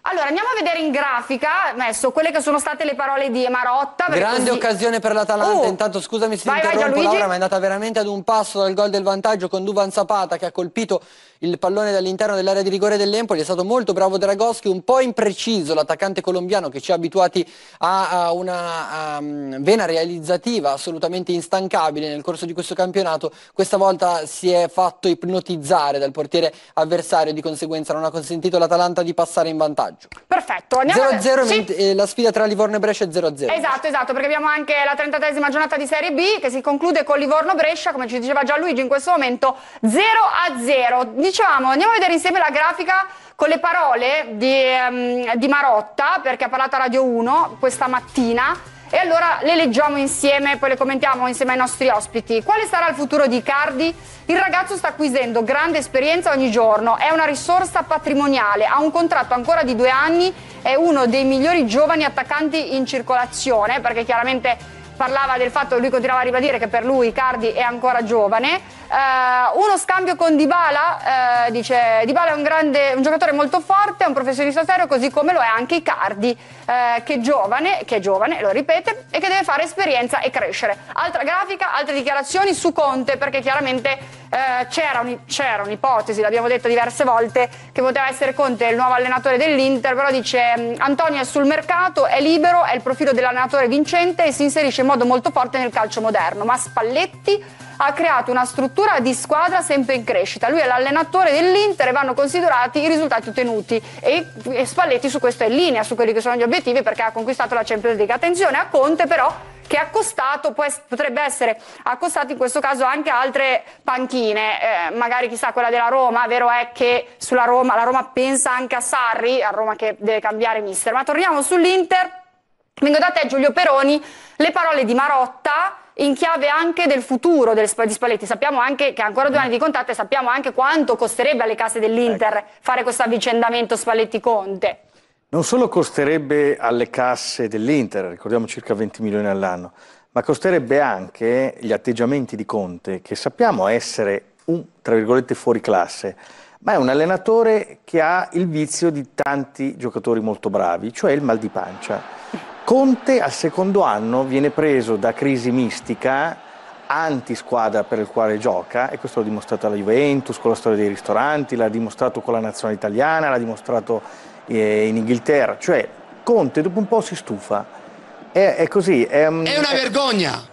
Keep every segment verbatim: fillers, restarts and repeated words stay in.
Allora, andiamo a vedere in grafica, messo quelle che sono state le parole di Marotta. Grande così... occasione per l'Atalanta, oh. intanto scusami se vai, ti interrompo vai, Laura, ma è andata veramente ad un passo dal gol del vantaggio con Duvan Zapata che ha colpito il pallone dall'interno dell'area di rigore dell'Empoli. È stato molto bravo Dragoschi, un po' impreciso l'attaccante colombiano che ci ha abituati a, a una um, vena realizzativa assolutamente instancabile nel corso di questo campionato. Questa volta si è fatto ipnotizzare dal portiere avversario, di conseguenza non ha consentito all'Atalanta di passare in vantaggio. Perfetto, zero a zero, sì. eh, la sfida tra Livorno e Brescia è zero a zero. Esatto, esatto, perché abbiamo anche la trentatesima giornata di Serie B che si conclude con Livorno-Brescia, come ci diceva Gianluigi in questo momento, zero a zero. Dicevamo, andiamo a vedere insieme la grafica con le parole di, um, di Marotta, perché ha parlato a Radio uno questa mattina. E allora le leggiamo insieme, poi le commentiamo insieme ai nostri ospiti. Quale sarà il futuro di Icardi? Il ragazzo sta acquisendo grande esperienza ogni giorno, è una risorsa patrimoniale, ha un contratto ancora di due anni, è uno dei migliori giovani attaccanti in circolazione, perché chiaramente parlava del fatto che lui continuava a ribadire che per lui Icardi è ancora giovane. Uh, uno scambio con Dybala, uh, dice Dybala è un, grande, un giocatore molto forte, è un professionista serio, così come lo è anche Icardi, uh, che, è giovane, che è giovane, lo ripete, e che deve fare esperienza e crescere. Altra grafica, altre dichiarazioni su Conte, perché chiaramente uh, c'era un'ipotesi, l'abbiamo detto diverse volte, che poteva essere Conte il nuovo allenatore dell'Inter, però dice Antonio è sul mercato, è libero, è il profilo dell'allenatore vincente e si inserisce in modo molto forte nel calcio moderno, ma Spalletti ha creato una struttura di squadra sempre in crescita. Lui è l'allenatore dell'Inter e vanno considerati i risultati ottenuti e, e Spalletti su questo è in linea, su quelli che sono gli obiettivi, perché ha conquistato la Champions League. Attenzione a Conte però, che ha accostato, potrebbe essere accostato in questo caso anche a altre panchine, eh, magari chissà quella della Roma. Vero è che sulla Roma, la Roma pensa anche a Sarri, a Roma che deve cambiare mister. Ma torniamo sull'Inter, vengo da te Giulio Peroni, le parole di Marotta in chiave anche del futuro del, di Spalletti. Sappiamo anche che ha ancora due anni di contratto e sappiamo anche quanto costerebbe alle casse dell'Inter ecco. fare questo avvicendamento Spalletti-Conte. Non solo costerebbe alle casse dell'Inter, ricordiamo circa venti milioni all'anno, ma costerebbe anche gli atteggiamenti di Conte, che sappiamo essere un, tra virgolette, fuori classe, ma è un allenatore che ha il vizio di tanti giocatori molto bravi, cioè il mal di pancia. Conte al secondo anno viene preso da crisi mistica, anti-squadra per il quale gioca, e questo l'ha dimostrato alla Juventus con la storia dei ristoranti, l'ha dimostrato con la nazionale italiana, l'ha dimostrato eh, in Inghilterra. Cioè Conte dopo un po' si stufa, è, è così. È, è una è... vergogna!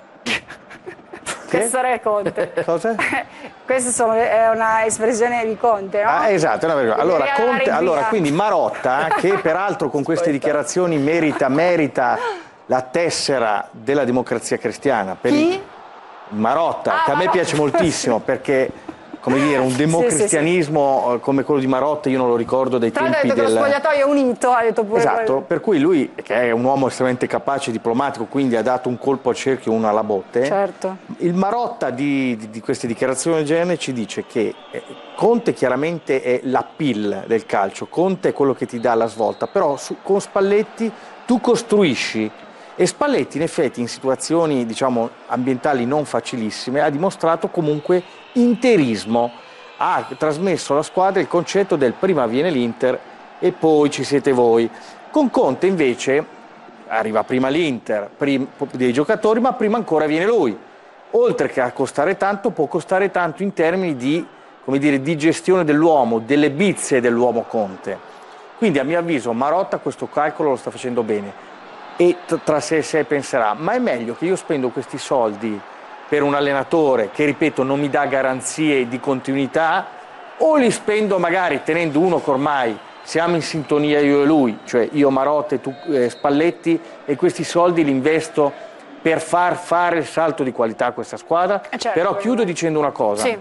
Questo è Conte. Cosa? Questa è una espressione di Conte, no? Ah, esatto, è una vergogna. Allora, Conte, allora, quindi Marotta, che peraltro con queste dichiarazioni merita, merita la tessera della Democrazia Cristiana. Per Chi? Il... Marotta, ah, che a me Marotta. piace moltissimo perché, come dire, un democristianismo sì, sì, sì. come quello di Marotta io non lo ricordo dai Tra tempi ha detto del... che lo spogliatoio è unito, ha detto pure esatto, quello. Per cui lui, che è un uomo estremamente capace, diplomatico, quindi ha dato un colpo al cerchio, uno alla botte. Certo. Il Marotta di, di, di queste dichiarazioni del genere ci dice che eh, Conte chiaramente è l'appeal del calcio, Conte è quello che ti dà la svolta, però su, con Spalletti tu costruisci. E Spalletti in effetti in situazioni diciamo ambientali non facilissime ha dimostrato comunque interismo, ha trasmesso alla squadra il concetto del prima viene l'Inter e poi ci siete voi. Con Conte invece arriva prima l'Inter, dei giocatori, ma prima ancora viene lui. Oltre che a costare tanto, può costare tanto in termini di, come dire, di gestione dell'uomo, delle bizze dell'uomo Conte. Quindi a mio avviso Marotta questo calcolo lo sta facendo bene. E tra sé e sé penserà, ma è meglio che io spendo questi soldi per un allenatore che, ripeto, non mi dà garanzie di continuità, o li spendo magari tenendo uno che ormai siamo in sintonia io e lui, cioè io Marotta e tu eh, Spalletti, e questi soldi li investo per far fare il salto di qualità a questa squadra. Certo, però chiudo dicendo una cosa sì.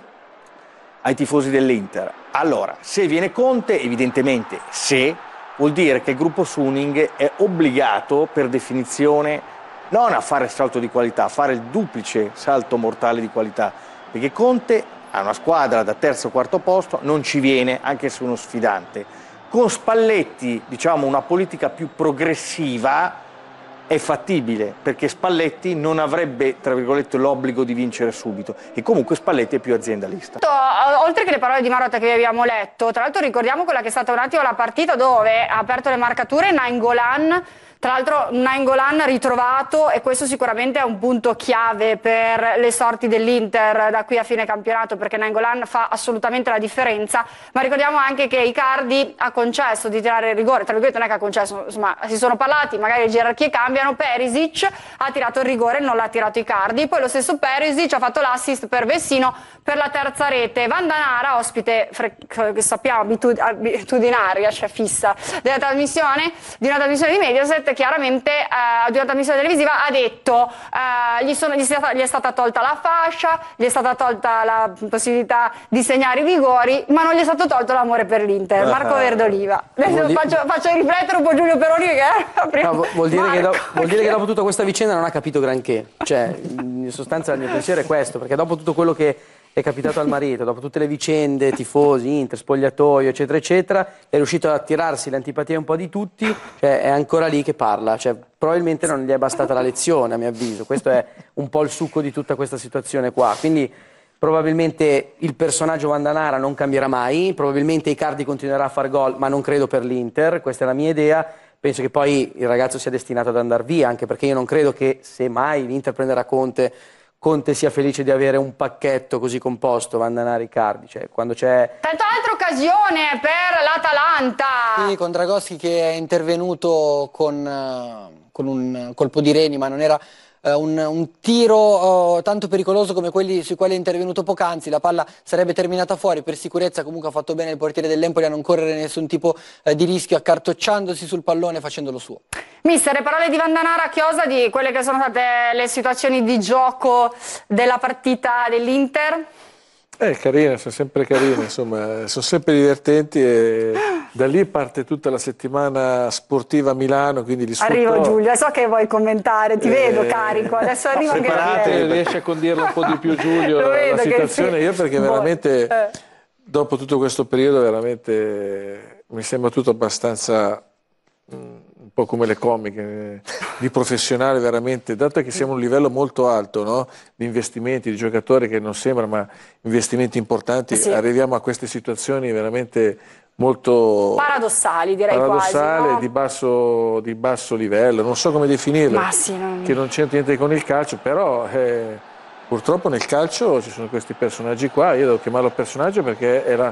ai tifosi dell'Inter. Allora, se viene Conte, evidentemente se... vuol dire che il gruppo Suning è obbligato per definizione non a fare il salto di qualità, a fare il duplice salto mortale di qualità, perché Conte ha una squadra da terzo o quarto posto, non ci viene anche se uno sfidante. Con Spalletti, diciamo, una politica più progressiva è fattibile, perché Spalletti non avrebbe, tra virgolette, l'obbligo di vincere subito, e comunque Spalletti è più aziendalista. oltre che le parole di Marotta che vi abbiamo letto, tra l'altro ricordiamo quella che è stata un attimo la partita dove ha aperto le marcature Nainggolan. Tra l'altro Nainggolan ritrovato, e questo sicuramente è un punto chiave per le sorti dell'Inter da qui a fine campionato, perché Nainggolan fa assolutamente la differenza, ma ricordiamo anche che Icardi ha concesso di tirare il rigore, tra virgolette non è che ha concesso, insomma si sono parlati, magari le gerarchie cambiano, Perisic ha tirato il rigore, non l'ha tirato Icardi, poi lo stesso Perisic ha fatto l'assist per Vessino per la terza rete. Vandanara, ospite che sappiamo abitud abitudinaria, cioè fissa, della trasmissione, di una trasmissione di Mediaset, chiaramente eh, di una trasmissione televisiva ha detto eh, gli, sono, gli, stata, gli è stata tolta la fascia, gli è stata tolta la possibilità di segnare i rigori, ma non gli è stato tolto l'amore per l'Inter. Marco Verdoliva. Adesso faccio, faccio riflettere un po' Giulio Peroni che no, vuol, dire che do, vuol dire che dopo tutta questa vicenda non ha capito granché, cioè in sostanza il mio pensiero è questo, perché dopo tutto quello che è capitato al marito, dopo tutte le vicende, tifosi, Inter, spogliatoio, eccetera, eccetera, è riuscito ad attirarsi l'antipatia un po' di tutti, cioè è ancora lì che parla, cioè probabilmente non gli è bastata la lezione, a mio avviso, questo è un po' il succo di tutta questa situazione qua, quindi probabilmente il personaggio Vandanara non cambierà mai, probabilmente Icardi continuerà a far gol, ma non credo per l'Inter, questa è la mia idea, penso che poi il ragazzo sia destinato ad andare via, anche perché io non credo che se mai l'Inter prenderà Conte, Conte sia felice di avere un pacchetto così composto, Vandanara, Icardi, cioè quando c'è... Tanto altra occasione per l'Atalanta! Sì, con Dragoschi che è intervenuto con, uh, con un colpo di reni, ma non era uh, un, un tiro uh, tanto pericoloso come quelli sui quali è intervenuto poc'anzi, la palla sarebbe terminata fuori, per sicurezza comunque ha fatto bene il portiere dell'Empoli a non correre nessun tipo uh, di rischio, accartocciandosi sul pallone facendo lo suo. Mister, le parole di Vandanara a chiosa di quelle che sono state le situazioni di gioco della partita dell'Inter? Eh, carine, sono sempre carine, insomma, sono sempre divertenti e da lì parte tutta la settimana sportiva a Milano, quindi li sfrutto. Arrivo Giulio, so che vuoi commentare, ti eh, vedo carico, adesso arrivo anche preparate, riesci a condirla un po' di più Giulio la, la situazione, io perché veramente eh. dopo tutto questo periodo veramente mi sembra tutto abbastanza... Mh, un po' come le comiche, di professionale veramente, dato che siamo a un livello molto alto, no? Di investimenti, di giocatori che non sembrano, ma investimenti importanti, sì. Arriviamo a queste situazioni veramente molto... paradossali, direi paradossali, quasi, no? di, basso, di basso livello, non so come definirle, ma sì, non... che non c'entra niente con il calcio, però eh, purtroppo nel calcio ci sono questi personaggi qua, io devo chiamarlo personaggio perché era...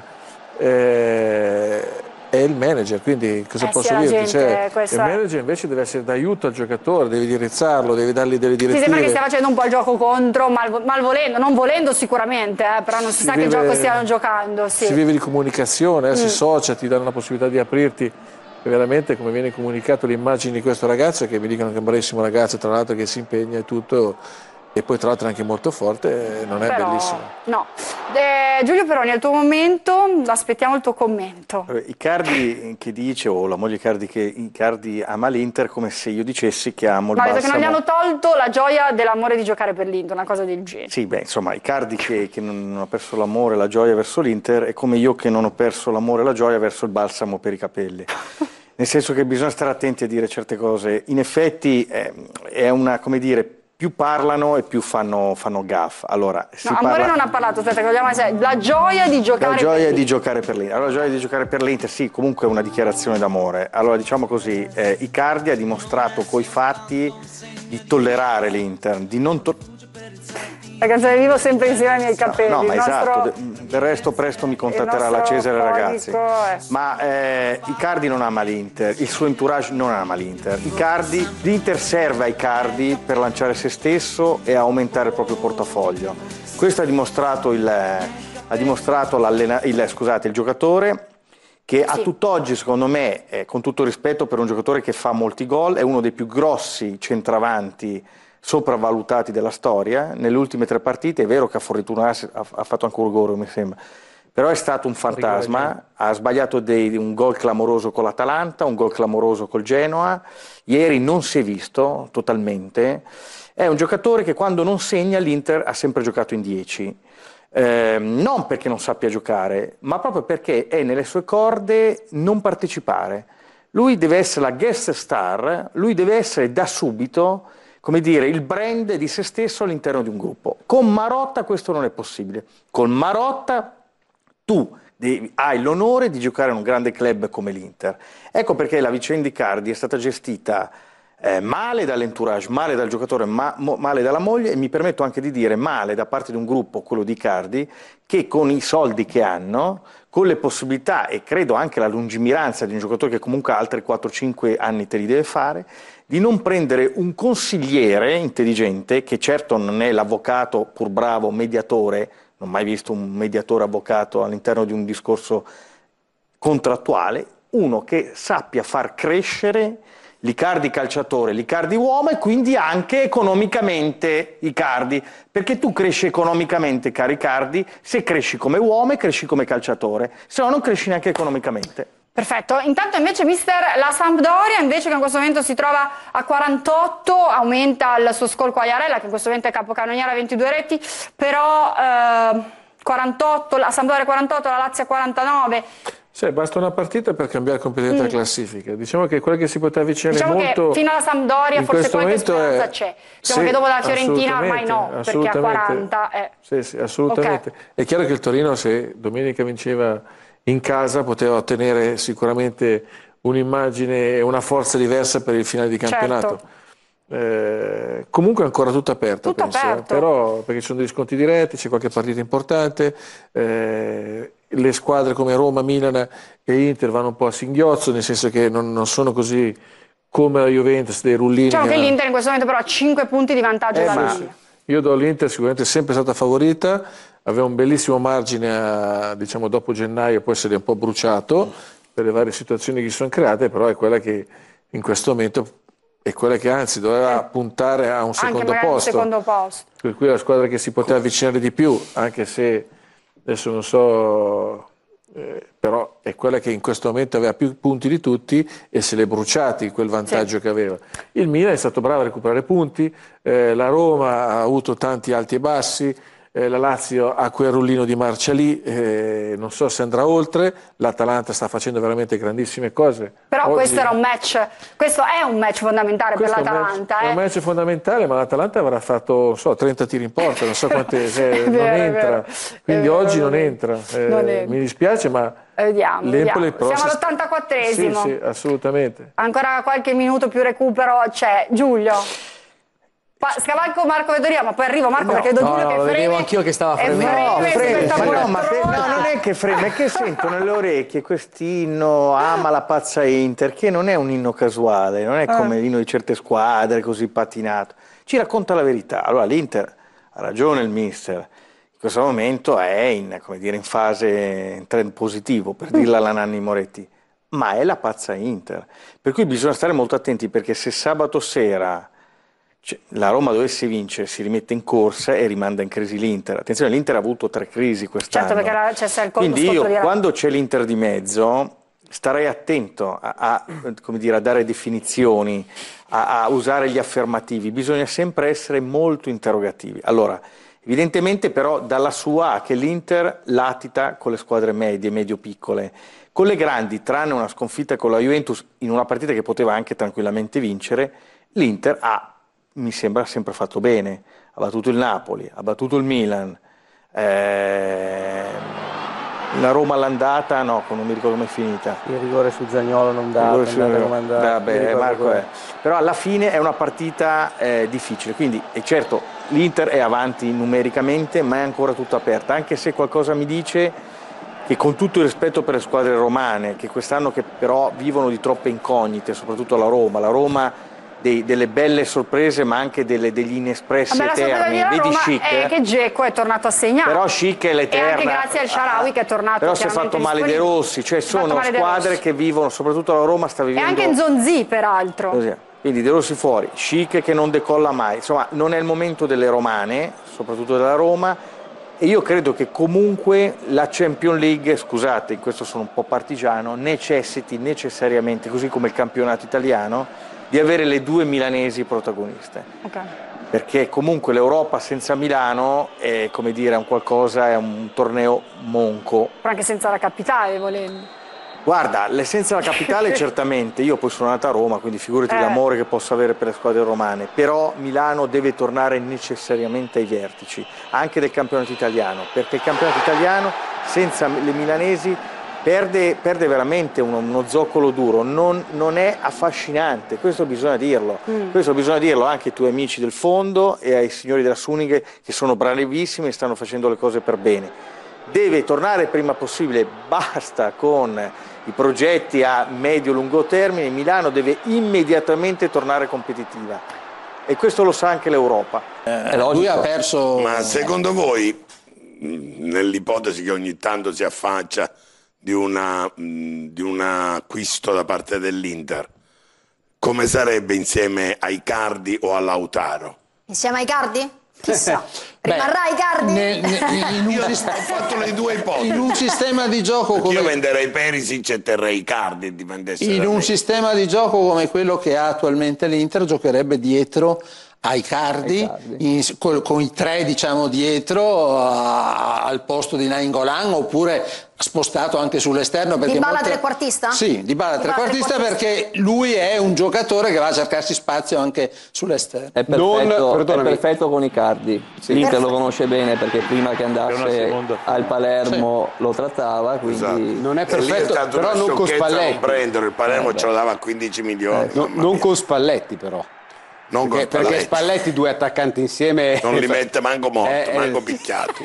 Eh, è il manager, quindi cosa eh posso sì, dirti? Cioè, questa... il manager invece deve essere d'aiuto al giocatore, devi indirizzarlo, devi dargli delle direttive. Ti sembra che stia facendo un po' il gioco contro, mal, mal volendo, non volendo sicuramente, eh, però non si, si sa vive, che gioco stiano giocando. Sì. Si vive di comunicazione, eh, mm. si social, ti danno la possibilità di aprirti. E veramente come viene comunicato l'immagine di questo ragazzo, che mi dicono che è un bravissimo ragazzo, tra l'altro che si impegna e tutto, e poi tra l'altro è anche molto forte, non è però, bellissimo. No. Eh, Giulio Peroni, al tuo momento, aspettiamo il tuo commento. Icardi che dice, o la moglie Icardi che Icardi ama l'Inter, come se io dicessi che amo il Ma Balsamo. che non gli hanno tolto la gioia dell'amore di giocare per l'Inter, una cosa del genere. Sì, beh, insomma, Icardi che, che non ha perso l'amore e la gioia verso l'Inter è come io che non ho perso l'amore e la gioia verso il balsamo per i capelli. Nel senso che bisogna stare attenti a dire certe cose. In effetti eh, è una, come dire, più parlano e più fanno, fanno gaff. Allora, si no, Amore parla... non ha parlato, aspetta, che vogliamo essere... la gioia di giocare la gioia per di giocare per l'Inter. Allora, la gioia di giocare per l'Inter, sì, comunque è una dichiarazione d'amore. Allora, diciamo così, eh, Icardi ha dimostrato coi fatti di tollerare l'Inter, di non to la canzone Vivo sempre insieme ai miei capelli. No, no, ma il nostro... esatto, del resto presto mi contatterà la Cesare ragazzi. È... Ma eh, Icardi non ama l'Inter, il suo entourage non ama l'Inter. Icardi, l'Inter serve a Icardi per lanciare se stesso e aumentare il proprio portafoglio. Questo ha dimostrato il, ha dimostrato il, scusate, il giocatore, che sì. A tutt'oggi secondo me, eh, con tutto rispetto per un giocatore che fa molti gol, è uno dei più grossi centravanti sopravvalutati della storia. Nelle ultime tre partite è vero che ha fornito un ass, ha, ha fatto anche un rigore mi sembra, però è stato un fantasma, ha sbagliato dei, un gol clamoroso con l'Atalanta, un gol clamoroso col Genoa, ieri non si è visto totalmente, è un giocatore che quando non segna l'Inter ha sempre giocato in dieci, eh, non perché non sappia giocare, ma proprio perché è nelle sue corde non partecipare. Lui deve essere la guest star, lui deve essere da subito, come dire, il brand di se stesso all'interno di un gruppo. Con Marotta questo non è possibile. Con Marotta tu devi, hai l'onore di giocare in un grande club come l'Inter. Ecco perché la vicenda Icardi è stata gestita eh, male dall'entourage, male dal giocatore, ma, mo, male dalla moglie, e mi permetto anche di dire male da parte di un gruppo, quello di Icardi, che con i soldi che hanno, con le possibilità e credo anche la lungimiranza di un giocatore che comunque ha altri quattro cinque anni te li deve fare, di non prendere un consigliere intelligente, che certo non è l'avvocato pur bravo, mediatore, non ho mai visto un mediatore avvocato all'interno di un discorso contrattuale, uno che sappia far crescere l'Icardi calciatore, l'Icardi uomo e quindi anche economicamente Icardi, perché tu cresci economicamente, caro Icardi, se cresci come uomo e cresci come calciatore, se no non cresci neanche economicamente. Perfetto, intanto invece mister la Sampdoria invece che in questo momento si trova a quarantotto, aumenta il suo score Quagliarella che in questo momento è capocannoniere a ventidue reti, però eh, quarantotto, la Sampdoria quarantotto, la Lazio quarantanove. Sì, basta una partita per cambiare completamente mm. la classifica. Diciamo che quella che si poteva avvicinare diciamo molto... che fino alla Sampdoria forse qualche speranza è... c'è. Diciamo sì, che dopo la Fiorentina ormai no, perché a quaranta... Eh. Sì, sì, assolutamente. Okay. È chiaro che il Torino, se domenica vinceva in casa, poteva ottenere sicuramente un'immagine e una forza diversa per il finale di campionato. Certo. Eh, comunque è ancora tutto aperto, tutto penso, aperto. Però perché ci sono degli sconti diretti, c'è qualche partita importante, eh, le squadre come Roma, Milan e Inter vanno un po' a singhiozzo, nel senso che non, non sono così come la Juventus, dei rullini. Diciamo che l'Inter in questo momento però ha cinque punti di vantaggio eh, da ma Milan. Io do l'Inter sicuramente è sempre stata favorita, aveva un bellissimo margine a, diciamo, dopo gennaio, poi se l'è un po' bruciato per le varie situazioni che si sono create, però è quella che in questo momento è quella che anzi doveva eh. puntare a un secondo anche posto. Un secondo posto. Per cui la squadra che si poteva avvicinare di più, anche se adesso non so, eh, però è quella che in questo momento aveva più punti di tutti e se l'è bruciati quel vantaggio sì. che aveva. Il Milan è stato bravo a recuperare punti, eh, la Roma ha avuto tanti alti e bassi, eh, la Lazio ha quel rullino di marcia lì, eh, non so se andrà oltre, l'Atalanta sta facendo veramente grandissime cose. Però Oggi, questo era un match, questo è un match fondamentale per l'Atalanta. È, eh. è un match fondamentale, ma l'Atalanta avrà fatto, non so, trenta tiri in porta, non so quante, se, non vero, entra, quindi vero, oggi non entra. Eh, non mi dispiace, ma vediamo, vediamo. Pro, siamo all'ottantaquattresimo. Sì, sì, assolutamente. Ancora qualche minuto più recupero c'è. Giulio. Scavalco Marco Vedoria, ma poi arrivo Marco no, perché vedo no, Giulio no, che lo freme. vedevo anch'io che stava fremendo. No, freme, ma no, ma, te, no, non è che freme, è che sento nelle orecchie quest'inno ama la pazza Inter, che non è un inno casuale, non è come eh. l'inno di certe squadre così patinato. Ci racconta la verità. Allora l'Inter ha ragione il mister. In questo momento è in, come dire, in fase in trend positivo, per dirla alla Nanni Moretti, ma è la pazza Inter. Per cui bisogna stare molto attenti, perché se sabato sera la Roma dovesse vincere, si rimette in corsa e rimanda in crisi l'Inter. Attenzione, l'Inter ha avuto tre crisi quest'anno. Certo, perché c'è il Quindi io, quando c'è l'Inter di mezzo, starei attento a, a, come dire, a dare definizioni, a, a usare gli affermativi. Bisogna sempre essere molto interrogativi. Allora, evidentemente però dalla sua che l'Inter latita con le squadre medie, medio-piccole. Con le grandi, tranne una sconfitta con la Juventus, in una partita che poteva anche tranquillamente vincere, l'Inter ha, mi sembra, sempre fatto bene, ha battuto il Napoli, ha battuto il Milan, eh, la Roma all'andata, no, non mi ricordo come è finita. Il rigore su Zaniolo non dato, vabbè, Marco è. Però alla fine è una partita eh, difficile, quindi è certo l'Inter è avanti numericamente, ma è ancora tutta aperta, anche se qualcosa mi dice che, con tutto il rispetto per le squadre romane, che quest'anno che però vivono di troppe incognite, soprattutto la Roma, la Roma Dei, delle belle sorprese ma anche delle, degli inespressi Vabbè, eterni, vedi Schick, è che Dzeko è tornato a segnare, però Schick è l'eterna, e anche grazie al Shaarawy che è tornato, però si è fatto male De Rossi, cioè sono squadre che vivono, soprattutto la Roma sta vivendo, e anche Nzonzi peraltro così. Quindi De Rossi fuori, Schick che non decolla mai, insomma non è il momento delle romane, soprattutto della Roma, e io credo che comunque la Champions League, scusate, in questo sono un po' partigiano, necessiti necessariamente, così come il campionato italiano, di avere le due milanesi protagoniste. Okay. Perché comunque l'Europa senza Milano è, come dire, un qualcosa, è un torneo monco. Però anche senza la capitale, volendo. Guarda, senza la capitale certamente, io poi sono nata a Roma, quindi figurati eh. l'amore che posso avere per le squadre romane, però Milano deve tornare necessariamente ai vertici, anche del campionato italiano, perché il campionato italiano senza le milanesi perde, perde veramente uno, uno zoccolo duro, non, non è affascinante, questo bisogna dirlo, mm. questo bisogna dirlo anche ai tuoi amici del fondo e ai signori della Suning che sono bravissimi e stanno facendo le cose per bene. Deve tornare il prima possibile, basta con i progetti a medio-lungo termine, Milano deve immediatamente tornare competitiva e questo lo sa anche l'Europa. Eh, lui ha perso... Ma secondo voi, nell'ipotesi che ogni tanto si affaccia di, una, di un acquisto da parte dell'Inter, come sarebbe insieme ai Icardi o a Lautaro? Insieme ai Icardi? Chissà. Beh, rimarrà Icardi? Nel, nel, in, un Io sistema, ho fatto le due ipotesi. in un sistema di gioco come... Io venderei Perisic e terrei Icardi e dipendesse in da un me. sistema di gioco come quello che ha attualmente l'Inter giocherebbe dietro ai Icardi, in, con, con i tre diciamo dietro a, al posto di Nainggolan, oppure spostato anche sull'esterno. Dybala molte... trequartista? Sì, Dybala trequartista perché lui è un giocatore che va a cercarsi spazio anche sull'esterno. È perfetto, è perfetto con Icardi, sì. L'Inter lo conosce bene perché prima che andasse al Palermo sì. lo trattava, quindi esatto. non è perfetto, è però non con Spalletti. Non prenderlo, il Palermo eh, ce lo dava a quindici milioni. Eh, no, non con Spalletti però. Non perché, con Spalletti. perché Spalletti due attaccanti insieme non li mette manco morto, eh, manco eh, picchiato.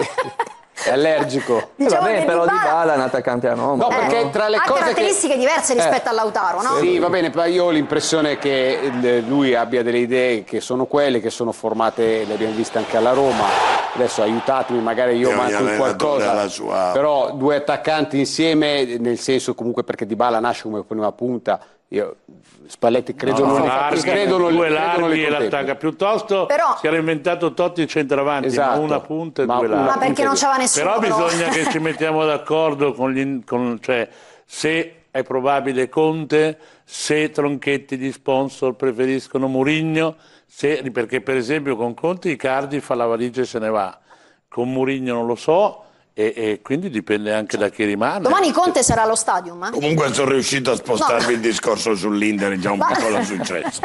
È allergico. Diciamo eh vabbè, però Dybala... Dybala è un attaccante anomalo. No, perché no? tra le ha cose caratteristiche che... diverse rispetto eh, a Lautaro, no? Sì, va bene, però io ho l'impressione che lui abbia delle idee che sono quelle, che sono formate, le abbiamo viste anche alla Roma. Adesso aiutatemi, magari io manco in qualcosa. Sua... Però due attaccanti insieme, nel senso comunque perché Dybala nasce come prima punta. Io Spalletti credo no, non larghi, credo non due credo larghi e l'attacca, piuttosto però, si era inventato Totti il centravanti, esatto, ma una punta e ma due larghi. Ma perché non c'aveva nessuno? Però però bisogna che ci mettiamo d'accordo con gli, con, cioè, se è probabile Conte, se Tronchetti di sponsor preferiscono Mourinho, se, perché per esempio con Conte Icardi fa la valigia e se ne va, con Mourinho non lo so. E, e quindi dipende anche da chi rimane. Domani Conte sarà allo stadium. Eh? Comunque sono riuscito a spostarvi no. il discorso sull'Inter, già un Ma... piccolo successo.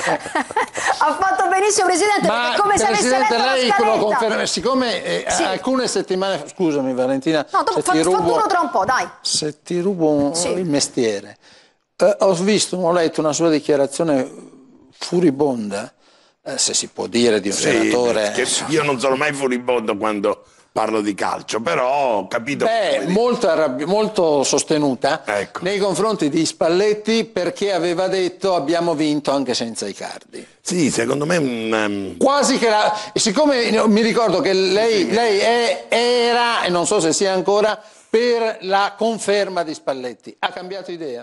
Ha fatto benissimo Presidente, Ma perché come se avesse letto lei la lo conferma, siccome eh, sì. alcune settimane, scusami Valentina, no, dopo, se ti rubo, fatto uno tra un po', dai. Se ti rubo sì. il mestiere, eh, ho visto, ho letto una sua dichiarazione furibonda, eh, se si può dire di un sì, senatore. Io non sono mai furibondo quando parlo di calcio, però ho capito. Beh, molto, arrabbi- molto sostenuta ecco. nei confronti di Spalletti perché aveva detto abbiamo vinto anche senza Icardi. Sì, secondo me um... quasi che la... siccome mi ricordo che lei, sì. lei è, era, e non so se sia ancora, per la conferma di Spalletti. Ha cambiato idea?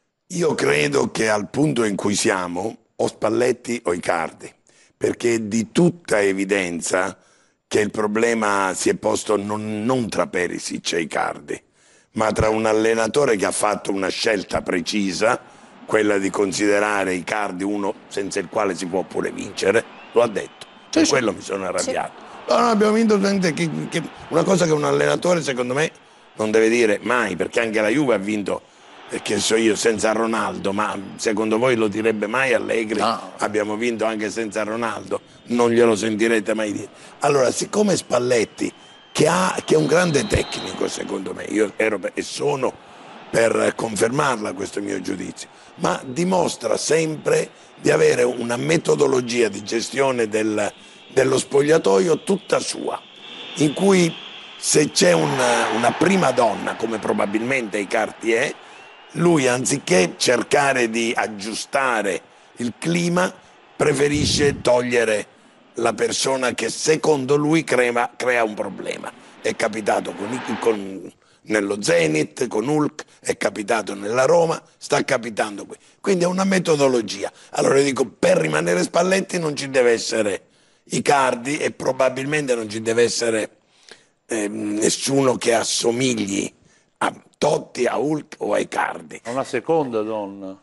Io credo che al punto in cui siamo, o Spalletti o Icardi, perché è di tutta evidenza che il problema si è posto non, non tra Perisic e Icardi, ma tra un allenatore che ha fatto una scelta precisa, quella di considerare Icardi uno senza il quale si può pure vincere, lo ha detto, per sì, quello sì. mi sono arrabbiato. Sì. No, no, abbiamo vinto che, che, una cosa che un allenatore secondo me non deve dire mai, perché anche la Juve ha vinto, che so io, senza Ronaldo, ma secondo voi lo direbbe mai Allegri? No. Abbiamo vinto anche senza Ronaldo, non glielo sentirete mai dire. Allora, siccome Spalletti, che, ha, che è un grande tecnico secondo me, io ero e sono per confermarla questo mio giudizio, ma dimostra sempre di avere una metodologia di gestione del, dello spogliatoio tutta sua, in cui se c'è una, una prima donna, come probabilmente Icardi è, lui anziché cercare di aggiustare il clima preferisce togliere la persona che secondo lui crea, crea un problema. È capitato con, con, nello Zenit, con Hulk, è capitato nella Roma, sta capitando qui. Quindi è una metodologia. Allora io dico, per rimanere Spalletti non ci deve essere Icardi e probabilmente non ci deve essere eh, nessuno che assomigli a Totti, a Hulk o a Icardi. Una seconda donna.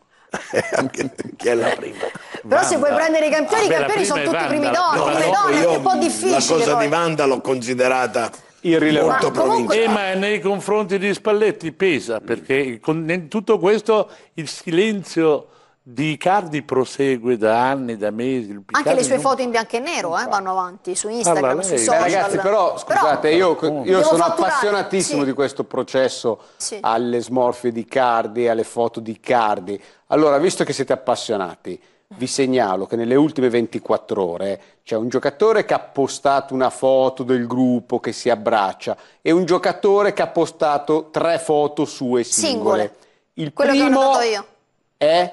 Che è la prima. Però se vuoi prendere i campioni, i campioni sono tutti i primi donne, no, prime no, donne, io, è un po' difficile. La cosa poi. di Wanda l'ho considerata molto provinciale. Eh, ma nei confronti di Spalletti pesa, perché in tutto questo il silenzio di Icardi prosegue da anni, da mesi. Il Anche le sue non... foto in bianco e nero eh, vanno avanti su Instagram, allora, sui lei... social. Beh, ragazzi, però scusate, però, io, io sono fatturare. appassionatissimo sì. di questo processo sì. alle smorfie di Icardi, alle foto di Icardi. Allora, visto che siete appassionati, vi segnalo che nelle ultime ventiquattro ore c'è un giocatore che ha postato una foto del gruppo che si abbraccia e un giocatore che ha postato tre foto sue singole. Singole. Il Quello primo che ho notato io. è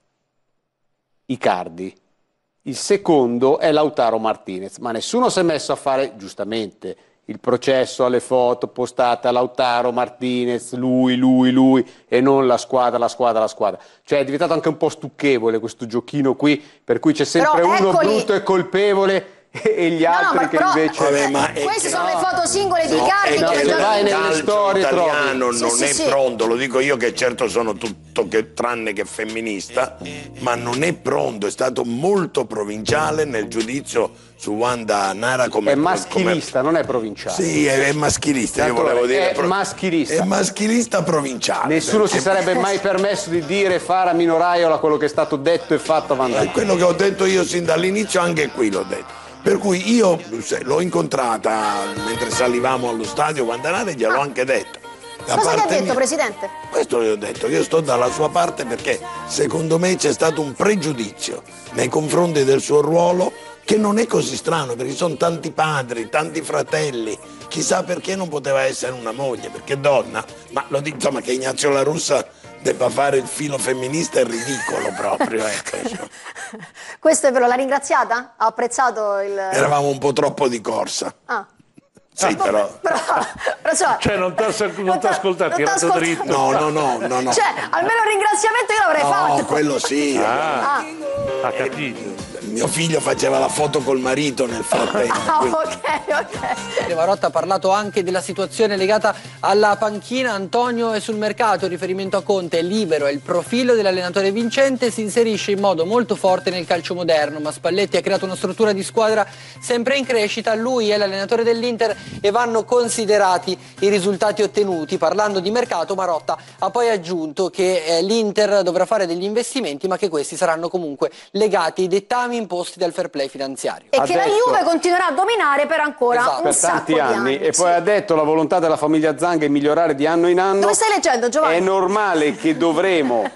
Icardi, il secondo è Lautaro Martinez, ma nessuno si è messo a fare, giustamente, il processo alle foto postate a Lautaro Martinez, lui, lui, lui, e non la squadra, la squadra, la squadra. Cioè è diventato anche un po' stucchevole questo giochino qui, per cui c'è sempre Però uno eccoli. brutto e colpevole e gli altri no, no, che però, invece... Vabbè, ma queste è sono che... le foto singole di No, Icardi. è no, come che se già- vai il nelle calcio storie italiano trovi. non Sì, è sì, sì. pronto, lo dico io che certo sono tutto che, tranne che femminista, ma non è pronto, è stato molto provinciale nel giudizio su Wanda Nara come... È maschilista, come... non è provinciale. Sì, è, è maschilista, io Tanto volevo dire... è maschilista. È maschilista provinciale. Nessuno si perché- sarebbe mai permesso di dire e fare a Mino Raiola quello che è stato detto e fatto a Van È Dijk. quello che ho detto io sin dall'inizio, anche qui l'ho detto. Per cui io se, l'ho incontrata mentre salivamo allo stadio Vandanara e gliel'ho anche detto. Da Cosa gli ha parte detto, mia- Presidente? Questo gli ho detto, io sto dalla sua parte perché secondo me c'è stato un pregiudizio nei confronti del suo ruolo che non è così strano, perché sono tanti padri, tanti fratelli, chissà perché non poteva essere una moglie, perché donna, ma lo dico, insomma, che Ignazio La Russa debba fare il filo femminista è ridicolo proprio, ecco. Questo è vero, l'ha ringraziata? Ha apprezzato il... Eravamo un po' troppo di corsa. Ah. Sì, però... Però, però insomma, Cioè non ti non t'ha- ha ascoltato, non t'ha tirato ascoltato. dritto. No, no, no, no, no. Cioè, almeno un ringraziamento io l'avrei No, fatto. quello sì. Ah, Ah, ha capito. Mio figlio faceva la foto col marito nel frattempo. ah, quindi- ok, ok. Marotta ha parlato anche della situazione legata alla panchina. Antonio è sul mercato, riferimento a Conte, è libero, è il profilo dell'allenatore vincente, si inserisce in modo molto forte nel calcio moderno, ma Spalletti ha creato una struttura di squadra sempre in crescita, lui è l'allenatore dell'Inter e vanno considerati i risultati ottenuti. Parlando di mercato, Marotta ha poi aggiunto che eh, l'Inter dovrà fare degli investimenti, ma che questi saranno comunque legati ai dettami imposti dal fair play finanziario. E Ha che la detto- Juve continuerà a dominare per ancora Esatto, un per sacco tanti di anni, e sì. poi ha detto la volontà della famiglia Zang è migliorare di anno in anno. Dove stai leggendo, Giovanni? È normale che dovremo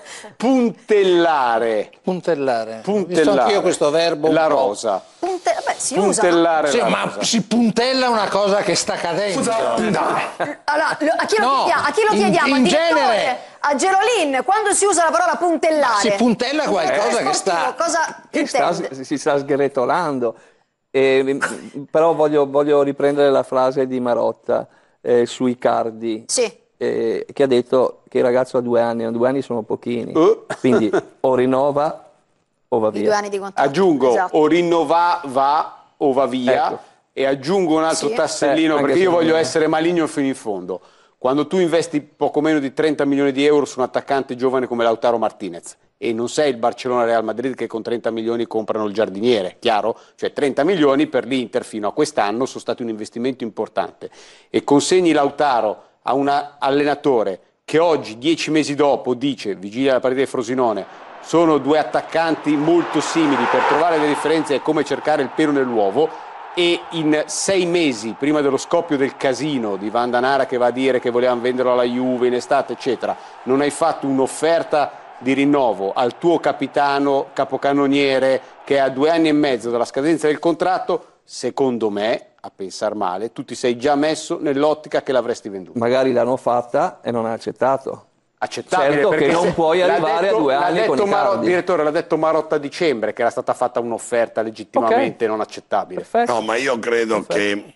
puntellare Puntellare. Ho visto puntellare anch'io questo verbo. un la po'. rosa. Punte... Beh, si usa. Puntellare Sì, la ma rosa. si puntella una cosa che sta cadendo. Allora, lo- a chi lo No, chiediamo? A chi lo in- chiediamo? in Direttore? genere- A Gerolin, quando si usa la parola puntellare? Si puntella qualcosa che sta- Cosa Che sta- intende? si sta sgretolando. E, però voglio, voglio riprendere la frase di Marotta eh, sui Cardi, Sì. eh, che ha detto che il ragazzo ha due anni, due anni sono pochini, Uh. quindi o rinnova o va I due via. anni di contratto. Aggiungo Esatto. o rinnova va o va via, Ecco. e aggiungo un altro Sì. tassellino Eh, anche perché io secondo voglio me. essere maligno fino in fondo. Quando tu investi poco meno di trenta milioni di euro su un attaccante giovane come Lautaro Martinez e non sei il Barcellona Real Madrid che con trenta milioni comprano il giardiniere, chiaro? Cioè trenta milioni per l'Inter fino a quest'anno sono stati un investimento importante, e consegni Lautaro a un allenatore che oggi, dieci mesi dopo, dice, vigilia la partita di Frosinone, sono due attaccanti molto simili, per trovare le differenze è come cercare il pelo nell'uovo, e in sei mesi prima dello scoppio del casino di Vanda Nara che va a dire che volevano venderlo alla Juve in estate eccetera, non hai fatto un'offerta di rinnovo al tuo capitano capocannoniere che ha due anni e mezzo dalla scadenza del contratto, secondo me, a pensar male, tu ti sei già messo nell'ottica che l'avresti venduto. Magari l'hanno fatta e non ha accettato. Accettabile, Certo perché che non se- puoi l'ha arrivare detto- a due l'ha anni detto con Maro- Icardi. direttore, l'ha detto Marotta a dicembre che era stata fatta un'offerta legittimamente non accettabile. Perfetto. No, ma io credo che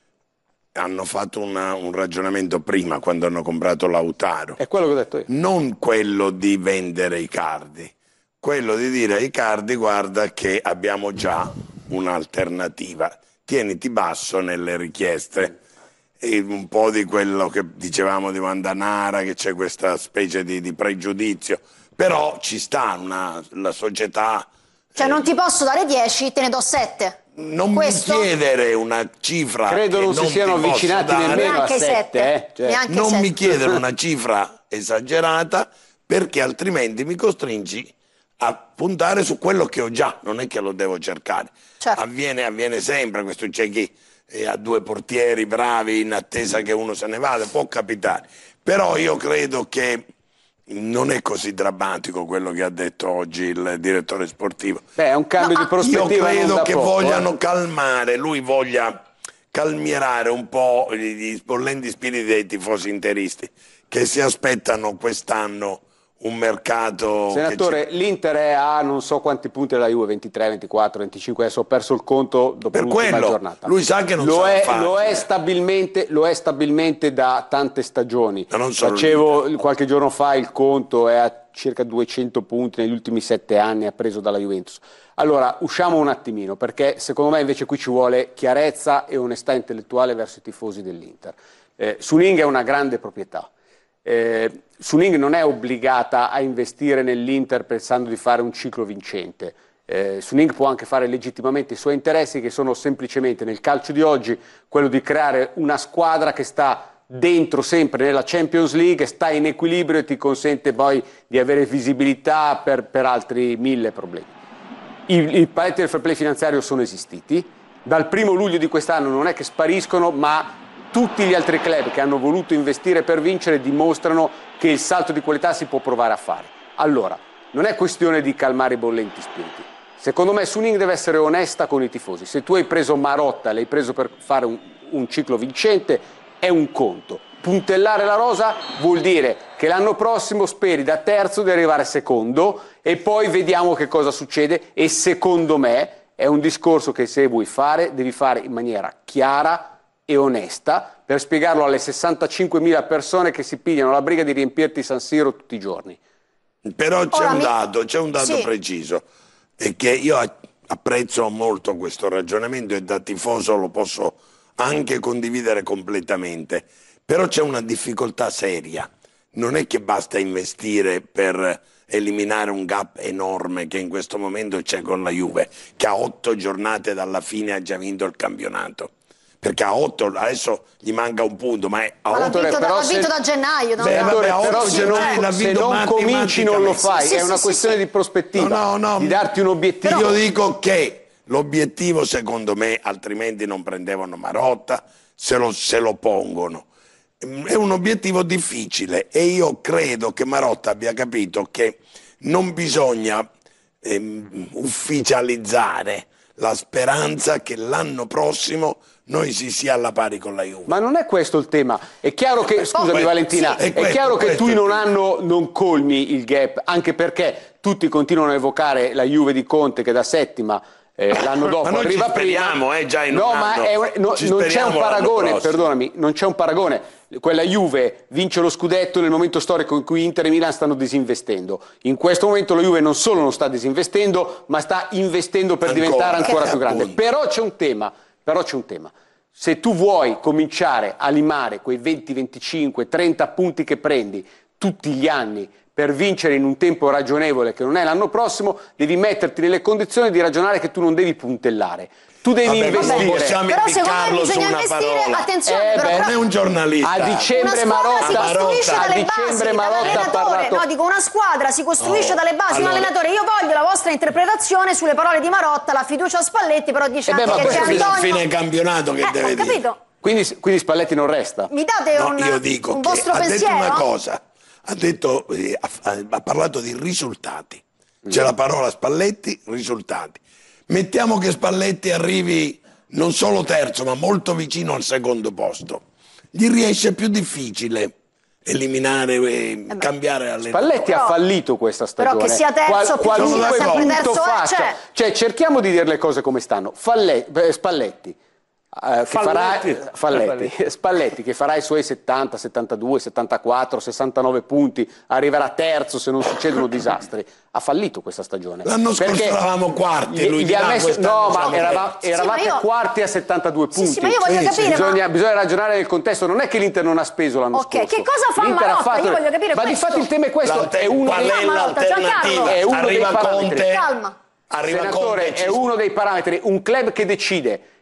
hanno fatto una- un ragionamento prima quando hanno comprato Lautaro. È quello che ho detto io. Non quello di vendere Icardi, quello di dire a Icardi guarda che abbiamo già un'alternativa, tieniti basso nelle richieste. E un po' di quello che dicevamo di Vandanara, che c'è questa specie di, di pregiudizio, però ci sta una, la società. Cioè non ti posso dare dieci, te ne do sette. Non Questo? mi chiedere una cifra. Credo che non si siano ti posso avvicinati dare. nemmeno a Neanche sette. sette. eh. Cioè, Neanche Non sette. mi chiedere una cifra esagerata, perché altrimenti mi costringi a puntare su quello che ho già, non è che lo devo cercare. Certo. Avviene, avviene sempre, questo c'è chi eh, ha due portieri bravi in attesa che uno se ne vada, può capitare. Però io credo che non è così drammatico quello che ha detto oggi il direttore sportivo. Beh, è un cambio no, di prospettiva. Io credo da che poco, vogliano eh. calmare, lui voglia calmierare un po' gli sbollenti spiriti dei tifosi interisti che si aspettano quest'anno un mercato. Senatore, che ci... l'Inter è a non so quanti punti della Juve, ventitré, ventiquattro, venticinque, adesso ho perso il conto dopo per l'ultima quello, giornata. lui sa che non lo sa è, fare. lo è stabilmente, lo è stabilmente da tante stagioni. Non solo Facevo qualche giorno fa il conto, è a circa duecento punti negli ultimi sette anni, ha preso dalla Juventus. Allora, usciamo un attimino, perché secondo me invece qui ci vuole chiarezza e onestà intellettuale verso i tifosi dell'Inter. Eh, Suning è una grande proprietà. Eh, Suning non è obbligata a investire nell'Inter pensando di fare un ciclo vincente. Eh, Suning può anche fare legittimamente i suoi interessi, che sono semplicemente nel calcio di oggi quello di creare una squadra che sta dentro sempre nella Champions League, sta in equilibrio e ti consente poi di avere visibilità per, per altri mille problemi. I, i paletti del fair play finanziario sono esistiti, dal primo luglio di quest'anno non è che spariscono, ma tutti gli altri club che hanno voluto investire per vincere dimostrano che il salto di qualità si può provare a fare. Allora, non è questione di calmare i bollenti spiriti. Secondo me Suning deve essere onesta con i tifosi. Se tu hai preso Marotta, l'hai preso per fare un, un ciclo vincente, è un conto. Puntellare la rosa vuol dire che l'anno prossimo speri da terzo di arrivare secondo e poi vediamo che cosa succede, e secondo me è un discorso che se vuoi fare devi fare in maniera chiara e onesta per spiegarlo alle sessantacinquemila persone che si pigliano la briga di riempirti San Siro tutti i giorni. Però c'è Ora un mi- dato, c'è un dato Sì. preciso, e che io a- apprezzo molto questo ragionamento e da tifoso lo posso anche condividere completamente, però c'è una difficoltà seria. Non è che basta investire per eliminare un gap enorme che in questo momento c'è con la Juve, che a otto giornate dalla fine ha già vinto il campionato. Perché a otto adesso gli manca un punto, ma è a Ma l'ha otto. vinto, da, però l'ha se- vinto da gennaio. no? Beh, No. vabbè, a Però otto se non, giornati l'ha se vinto non cominci non lo fai, Sì, è sì, una sì, questione sì. di prospettiva, No, no, no. di darti un obiettivo. Io dico che l'obiettivo, secondo me, altrimenti non prendevano Marotta, se lo, se lo pongono. È un obiettivo difficile e io credo che Marotta abbia capito che non bisogna ehm, ufficializzare la speranza che l'anno prossimo noi si sia alla pari con la Juve. Ma non è questo il tema. È chiaro che, scusami questo- Valentina, sì, è è questo- chiaro che questo tu è in il un tema. anno non colmi il gap, anche perché tutti continuano a evocare la Juve di Conte che da settima eh, l'anno dopo Ma noi arriva ci speriamo, prima. eh, già in no, un ma anno. è un- no, Ci non c'è un speriamo l'anno paragone, prossimo. perdonami, non c'è un paragone. Quella Juve vince lo scudetto nel momento storico in cui Inter e Milan stanno disinvestendo. In questo momento la Juve non solo non sta disinvestendo, ma sta investendo per Ancora, diventare ancora eh, più grande. appunto. Però c'è un tema, però c'è un tema. Se tu vuoi cominciare a limare quei venti, venticinque, trenta punti che prendi tutti gli anni per vincere in un tempo ragionevole che non è l'anno prossimo, devi metterti nelle condizioni di ragionare che tu non devi puntellare. Tu devi Vabbè, ma non investire. possiamo Però secondo me impiccarlo su bisogna una investire, parola. attenzione, Eh, però, beh, però Non è un giornalista. A dicembre una squadra Marotta, si costruisce a dalle dicembre basi, Marotta ha dall'allenatore. parlato. No, dico una squadra si costruisce Oh, dalle basi, allora- un allenatore. Io voglio la vostra interpretazione sulle parole di Marotta, la fiducia a Spalletti, però dice Eh beh, anche ma che c'è questo Fino a Antonio. fine campionato che Eh, deve ho dire. capito. Quindi, quindi Spalletti non resta. Mi date No, un, io dico un che vostro ha pensiero? detto una cosa, ha, detto, eh, ha, ha parlato di risultati. C'è la parola Spalletti, risultati. Mettiamo che Spalletti arrivi non solo terzo, ma molto vicino al secondo posto. Gli riesce più difficile eliminare e cambiare allenatore. Spalletti ha fallito questa stagione. però che sia terzo, più qualunque sempre punto terzo è, faccia. cioè- Cioè, cerchiamo di dire le cose come stanno. Falle- beh, Spalletti. eh, che farà, Falletti. Falletti. Spalletti che farà i suoi settanta, settantadue, settantaquattro, sessantanove punti, arriverà terzo se non succedono disastri. Ha fallito questa stagione. L'anno scorso Perché eravamo quarti, gli- lui gli dirà, ha messo- quest'anno no, ma siamo erava- terzi. eravate Sì, ma io- quarti a settantadue Sì, punti. sì, ma io voglio capire, bisogna, ma- bisogna ragionare nel contesto. Non è che l'Inter non ha speso l'anno Ok, scorso. che cosa fa L'Inter ha Marotta? fatto- Io voglio capire ma questo. difatti il tema è questo. L'alter- È uno qual dei- è Marotta, l'alternativa? Giancarlo. È uno Arriva dei parametri. Conte, Calma. arriva Senatore, Conte, è uno dei parametri. Un club che decide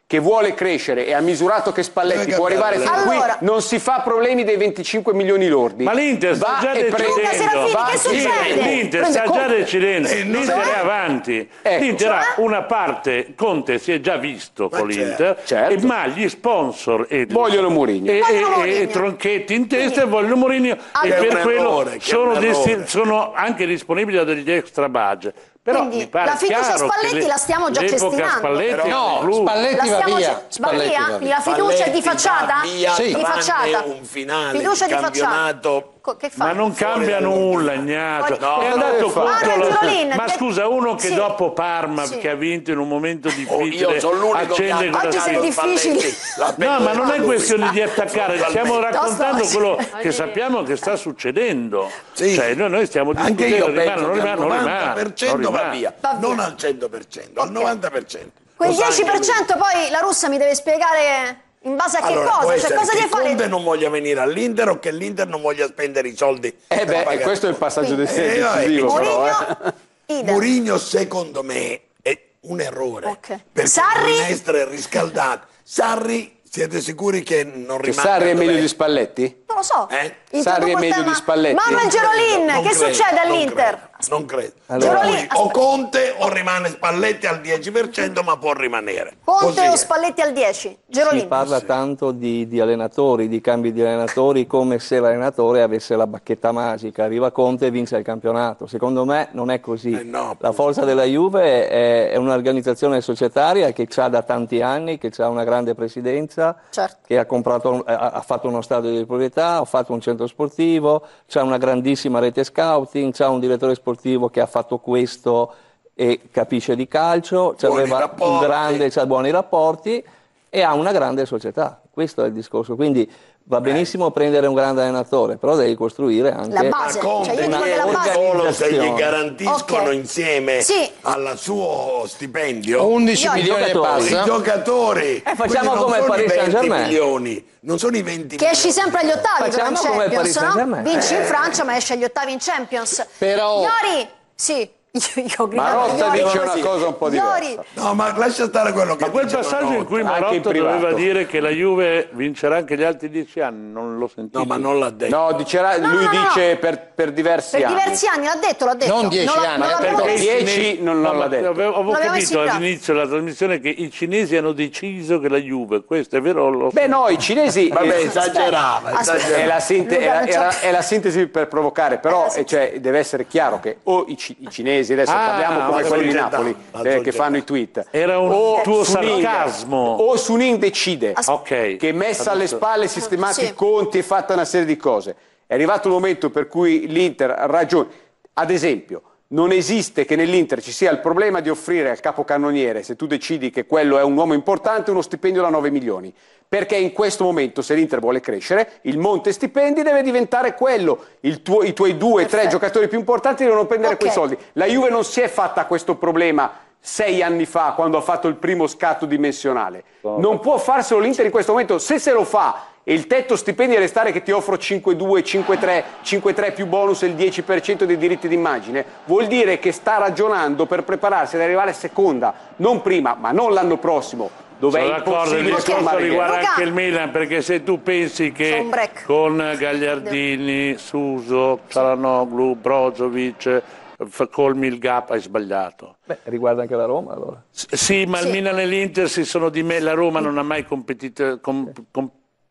che vuole crescere e ha misurato che Spalletti può arrivare fino allora. qui, non si fa problemi dei venticinque milioni lordi. Ma l'Inter sta va già e prende. decidendo. Che succede? L'Inter Prende sta già Conte. decidendo. Eh, non L'Inter è- è avanti. Ecco. L'Inter ha Cioè? una parte, Conte si è già visto Ma con certo. l'Inter, Certo. e ma gli sponsor e, Vogliono Mourinho. e, Vogliono e- Mourinho. e Tronchetti in testa e vogliono Mourinho, e Allora. per Che è un quello errore, che è sono, un desti- errore. sono anche disponibili a degli extra budget. Però Quindi mi pare la fiducia chiaro che Spalletti le- la stiamo già l'epoca cestinando. Spalletti Però- è No, conclusa. Spalletti La va stiamo via. ce- va Spalletti via? va Quindi via. la fiducia è di Spalletti facciata? va via, Sì. Di tranne facciata. un finale Fiducia di di facciata. campionato. Co- Che fa? Ma non cambia nulla, Ignazio. No, è no, andato deve fare. contro Ah, la... Giolin, Ma che- scusa, uno che sì. dopo Parma, Sì. che ha vinto in un momento Oh, difficile, io sono l'unico che accende ha quella... Oggi sei attaccato difficile. Spalletti. La No, ma non è lui. questione di attaccare, stiamo Totalmente. raccontando Tosto. quello che sappiamo che sta succedendo. Sì. Cioè, noi, noi stiamo Anche discutendo, io rimane, penso non che rimane, al non novanta rimane. per cento non va rimane. via, Va via. non al cento per cento, al novanta per cento. Quel Lo sa dieci per anche lui. cento poi la russa mi deve spiegare in base a che Allora, può cosa? Cioè, essere cosa che deve fare? Conte non voglia venire all'Inter o che l'Inter non voglia spendere i soldi. Eh per beh, pagare questo è il passaggio Conte. del- Eh, decisivo, eh, però. Mourinho, idem. Mourinho secondo me è un errore. Ok. Perché Sarri? il minestra è riscaldato. Sarri, siete sicuri che non Che rimanga Sarri è meglio dov'è? di Spalletti? Non lo so. Eh? Sarri è meglio di Spalletti? Manuel Gerolin, Non che credo, succede non all'Inter? credo, Non credo. Allora- Per cui Gerolin- o Conte o rimane Spalletti al dieci per cento, ma può rimanere. Conte Così o è. Spalletti al dieci? Si Gerolin. parla tanto di, di allenatori, di cambi di allenatori, come se l'allenatore avesse la bacchetta magica. Arriva Conte e vince il campionato. Secondo me non è così. Eh no, la forza della Juve è, è un'organizzazione societaria che ha da tanti anni, che ha una grande presidenza, Certo. che ha, comprato, ha, ha fatto uno stadio di proprietà, ha fatto un centro sportivo, c'ha una grandissima rete scouting, c'ha un direttore sportivo che ha fatto questo e capisce di calcio, Buoni aveva un rapporti. grande, c'ha buoni rapporti e ha una grande società. Questo è il discorso. Quindi va benissimo prendere un grande allenatore, però devi costruire anche La base. Ma Conte Cioè, io dico è che la base- solo se gli organizzazione. garantiscono Ok. insieme Sì. al suo stipendio undici Io- milioni e giocatori. i passa. giocatori. Eh, facciamo Quindi non come il sono Paris i venti Saint-Germain. milioni, non sono i venti Che esci sempre agli ottavi Facciamo però in come il Champions, Paris no? Saint-Germain. Vinci in Eh. Francia ma esci agli ottavi in Champions. Però- Iori, sì, io, io ho gridato Marotta Iori dice così. una cosa un po' Iori. diversa. No, ma lascia stare quello che Ma quel dice passaggio in Marotta. cui anche in Marotta privato. doveva dire che la Juve vincerà anche gli altri dieci anni, non l'ho sentito. No, ma non l'ha detto. No, dicerà, No, lui no, no, dice per, per diversi Per anni. diversi anni, l'ha detto, l'ha detto. Non dieci l'ha- anni, non eh, l'abbiamo perché visto. i dieci non, non No, l'ha ma detto. Avevo, avevo L'aveva capito insinuato. all'inizio della trasmissione che i cinesi hanno deciso che la Juve, questo è vero? Lo Beh no, i cinesi... Vabbè, eh, esagerava, Aspetta. esagerava. È la, sinte- Luca, era- non c'ho- era- è la sintesi per provocare, però Eh, eh, cioè, deve essere chiaro che o i, ci- i cinesi, adesso Ah, parliamo come la quelli di società, Napoli, la eh, che società. fanno i tweet, Era un o tuo Suning- sarcasmo. o Suning decide Ok. che messa alle spalle sistemati Sì. i conti e fatta una serie di cose. È arrivato il momento per cui l'Inter ha ragione. Ad esempio, non esiste che nell'Inter ci sia il problema di offrire al capocannoniere, se tu decidi che quello è un uomo importante, uno stipendio da nove milioni. Perché in questo momento, se l'Inter vuole crescere, il monte stipendi deve diventare quello. Il tuo- I tuoi due, tre Perfetto. giocatori più importanti devono prendere Ok. quei soldi. La Juve non si è fatta questo problema sei anni fa, quando ha fatto il primo scatto dimensionale. Non può farselo l'Inter in questo momento. Se se lo fa e il tetto stipendi è restare che ti offro cinque due, cinque tre, cinque tre più bonus e il dieci per cento dei diritti d'immagine, vuol dire che sta ragionando per prepararsi ad arrivare seconda, non prima, ma non l'anno prossimo, dove Sono è d'accordo, il impossibile discorso fermare riguarda Luca. anche il Milan, perché se tu pensi Fa che un break. con Gagliardini, Suso, Çalhanoğlu, Brozovic f- colmi il gap, hai sbagliato. Beh, riguarda anche la Roma allora. S- sì, ma Sì. il Milan e l'Inter si sono di me, la Roma non ha mai competito, com- com-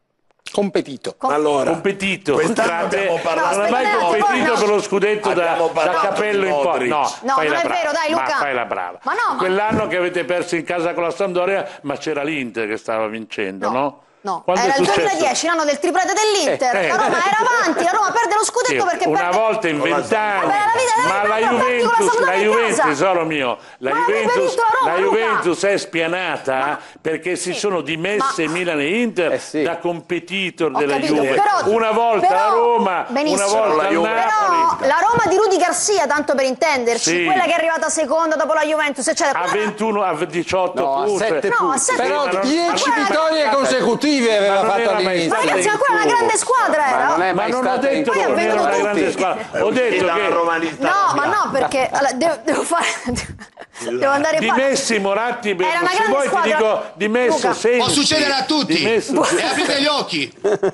Competito. Allora, competito, quest'anno scusate, abbiamo parlato non ha mai No, aspetta, competito no. per lo scudetto da, Abbiamo da parlato capello di in poi. Modric. No, No, fai non la è brava. vero, dai, Ma Luca. fai la brava. Ma no, ma- Quell'anno che avete perso in casa con la Sampdoria, ma c'era l'Inter che stava vincendo, no? No, no. Quando è Era il successo? duemiladieci, l'anno del triplete dell'Inter. Eh, eh. La Roma era avanti, la Roma perde lo scudetto Sì, perché una perde... volta in vent'anni, Vabbè, la vita- ma la la- la- la- Juventus, la- la- la la- la- Juventus, casa. tesoro mio, la Ma avete Juventus, vinto la Roma, la Luca. Juventus è spianata perché si sono dimesse Ma- Milan e Inter Eh sì. da competitor Ho della capito, Juve. però- una volta però- la Roma, benissimo. una volta La il Juve. Napoli. Però la Roma di Rudy Garcia, tanto per intenderci, Sì. quella che è arrivata seconda dopo la Juventus, eccetera. A quella- ventuno, a diciotto No, a punti. sette No, a punti. sette Però ma non- dieci ma- vittorie consecutive Ma aveva non fatto era mai all'inizio. Ma stata ragazzi, ma quella è una in grande squadra, Ma era? non è Ma mai non ho stata detto Poi che ha non era venduto una grande tutti. squadra, È ho uscita detto la che romanista No, ma arrabbiata. no, perché allora, devo, devo fare... Devo andare di qua. Messi, Moratti, Era una se grande vuoi squadra. ti dico di Messo, Luca. Sensi. Può succedere a tutti. Di Messo, E aprite gli occhi.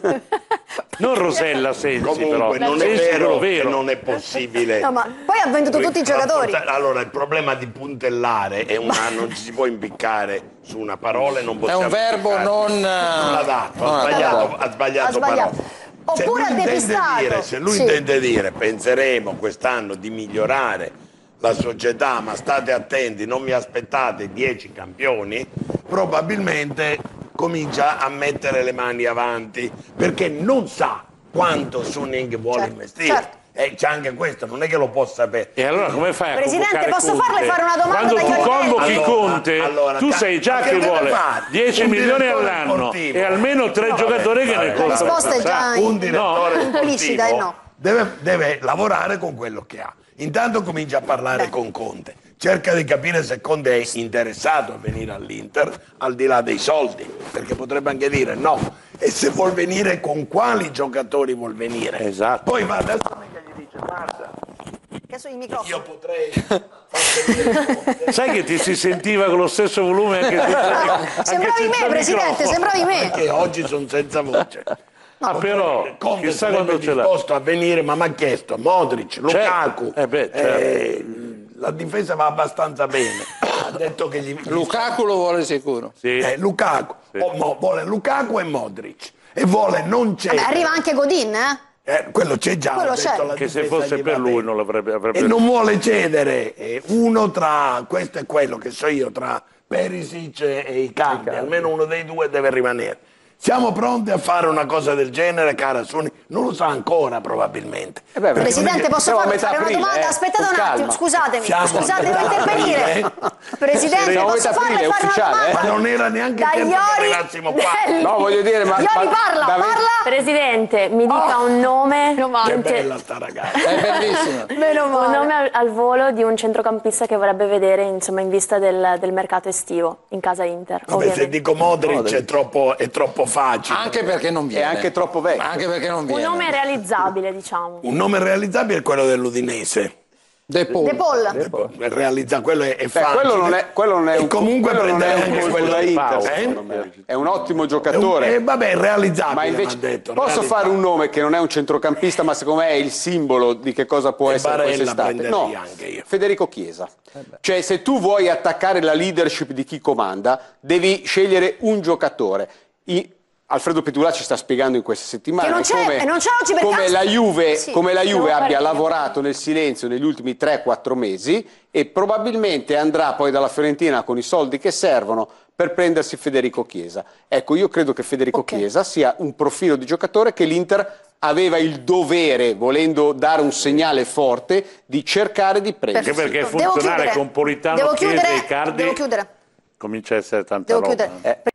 non Rosella Sensi, Comunque però. non è Sensi, vero, vero. che non è possibile. No, ma poi ha venduto tutti i giocatori. Allora, il problema di puntellare è una, non ci si può impiccare su una parola e non È possiamo un verbo impiccare. non... Non adatto, non ha sbagliato, adatto. ha sbagliato, Ha sbagliato. parola. Oppure ha se lui intende depistato. dire, se lui Sì. intende dire penseremo quest'anno di migliorare la società, ma state attenti, non mi aspettate dieci campioni, probabilmente comincia a mettere le mani avanti perché non sa quanto Suning vuole Certo, investire. certo. E c'è anche questo, non è che lo può sapere. E allora come fai a Presidente, convocare posso Conte? farle fare una domanda Quando da tu Iori convochi Allora, Conte, allora, tu ca- sai già ma che che deve vuole fare? dieci Un milioni direttore all'anno sportivo. e almeno tre No, giocatori vabbè, che ne vabbè. La contano. risposta è già Un direttore No. sportivo implicita, eh, no. deve, deve lavorare con quello che ha. Intanto comincia a parlare Beh. con Conte. Cerca di capire se Conte è interessato a venire all'Inter al di là dei soldi, perché potrebbe anche dire no. E se vuol venire, con quali giocatori vuol venire. Esatto. Poi va da Suning e gli dice guarda, Che sono i microfoni. io potrei far venire Conte. Sai che ti si sentiva con lo stesso volume anche senza, anche Sembravi senza me, Presidente, microfono. sembravi me. Perché oggi sono senza voce. Ah, però, Conte chissà sarebbe quando ce l'ha. disposto a venire, ma mi ha chiesto Modric, Lukaku. Eh beh, certo. eh, la difesa va abbastanza bene. Ha detto che gli Lukaku lo vuole sicuro. Sì. eh, Lukaku. O Mo- vuole Lukaku e Modric. E vuole non c'è. Vabbè, arriva anche Godin, eh? Eh, quello c'è già. Quello ha detto, c'è. la Che se difesa fosse gli per va lui bene. non l'avrebbe avrebbe... E non vuole cedere eh, uno tra questo e quello, che so io, tra Perisic e Icardi. Almeno uno dei due deve rimanere. Siamo pronti a fare una cosa del genere, cara Suning? Non lo sa ancora, probabilmente. Eh beh, Perché non è Presidente, che- posso siamo a farle metà fare una aprile, domanda? eh, Aspettate con un attimo, calma. scusatemi. Siamo Scusate, a devo metà intervenire. aprile. Presidente, Siamo a posso metà farle aprile, è fare una ufficiale, domanda? eh? Ma non era neanche Da tempo che Iori arrivassimo qua. Nelli. No, voglio dire, ma- Iori, ma- parla, da- parla. Presidente, mi dica un nome, Meno male. Che di un ce- bella sta ragazza. È bellissimo. Meno un male. nome al, al volo di un centrocampista che vorrebbe vedere, insomma, in vista del, del mercato estivo in casa Inter. Vabbè, se ovviamente. dico Modric, È, troppo, è troppo facile. Anche perché non viene. È anche troppo vecchio. Anche perché non Un viene. nome realizzabile, diciamo. Un nome realizzabile è quello dell'Udinese. De Paul. De Paul. È realizza- quello è, è Beh, facile. quello non è, quello non è E un comunque quello non è prendere un anche colpo quello da di Inter, Paolo, secondo eh? me. È un ottimo È un- giocatore. eh, vabbè, è realizzabile, Ma invece m'ha detto, posso realizzabile. fare un nome che non è un centrocampista, ma secondo me è il simbolo di che cosa può E essere Barella quest'estate. prenderei No, anche io. Federico Chiesa. Cioè, se tu vuoi attaccare la leadership di chi comanda, devi scegliere un giocatore. I- Alfredo Petulà ci sta spiegando in queste settimane Che non c'è- come, e non c'è oggi per come caso. la Juve, Sì. come la Juve Devo abbia partire. lavorato nel silenzio negli ultimi tre quattro mesi e probabilmente andrà poi dalla Fiorentina con i soldi che servono per prendersi Federico Chiesa. Ecco, io credo che Federico Ok. Chiesa sia un profilo di giocatore che l'Inter aveva il dovere, volendo dare un segnale forte, di cercare di prendere. Anche perché Devo funzionare chiudere. con Politano, Devo Chiesa chiudere. e Icardi Devo chiudere. comincia a essere tanta Devo roba. chiudere. Eh,